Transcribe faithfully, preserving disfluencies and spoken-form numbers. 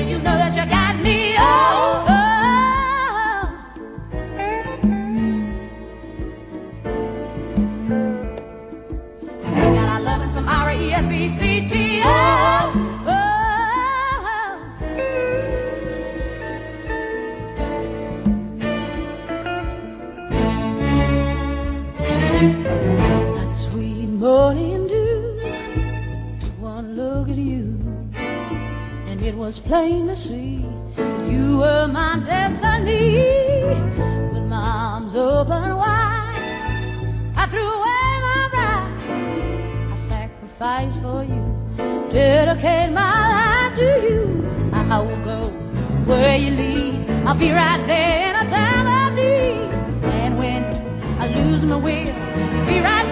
you know that you got me. Oh, oh. We got our love and some R E S P C T. Oh, oh. Like sweet morning dew, to one look at you, and it was plain to see that you were my destiny. With my arms open wide, I threw away my pride. I sacrificed for you, dedicate my life to you. I will go where you lead, I'll be right there in a time of need. And when I lose my will, you'll be right